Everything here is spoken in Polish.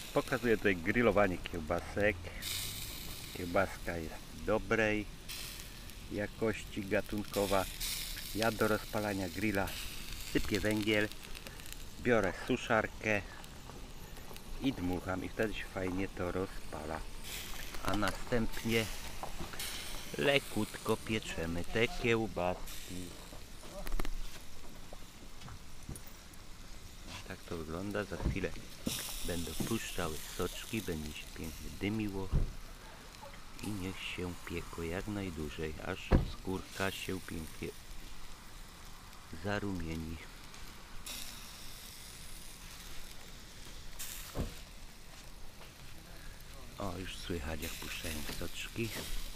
Pokazuję tutaj grillowanie kiełbasek. Kiełbaska jest dobrej jakości, gatunkowa. Ja do rozpalania grilla sypię węgiel, biorę suszarkę i dmucham i wtedy się fajnie to rozpala. A następnie lekutko pieczemy te kiełbaski. Tak to wygląda. Za chwilę będą puszczały soczki, będzie się pięknie dymiło i niech się piekło jak najdłużej, aż skórka się pięknie zarumieni. O, już słychać jak puszczają soczki.